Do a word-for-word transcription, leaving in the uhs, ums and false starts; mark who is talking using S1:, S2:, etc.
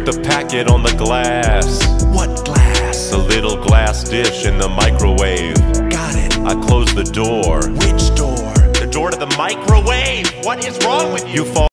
S1: the packet on the glass.
S2: What glass?
S1: The little glass dish in the microwave.
S2: Got it.
S1: I closed the door.
S2: Which door?
S1: The door to the microwave! What is wrong with you? You fall